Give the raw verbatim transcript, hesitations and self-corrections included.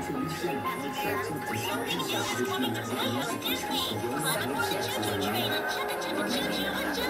我们的朋友 Disney 和我们的啾啾train，这个这个啾啾